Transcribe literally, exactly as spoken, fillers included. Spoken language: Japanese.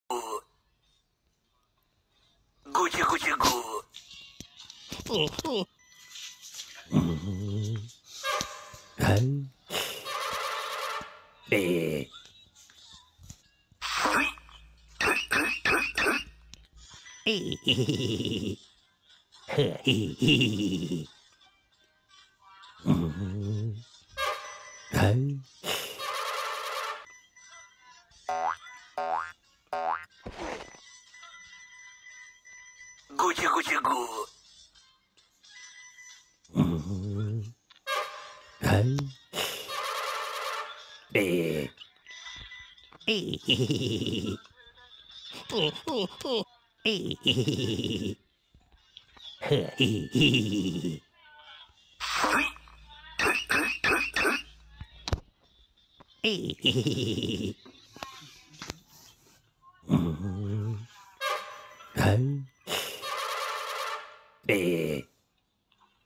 ぐちゅぐちゅぐ。 はい。えー。えー。はい。はい。 ぐちゅぐちゅぐ。 はい。えー。えー。えー。はい。えー。はい。えー。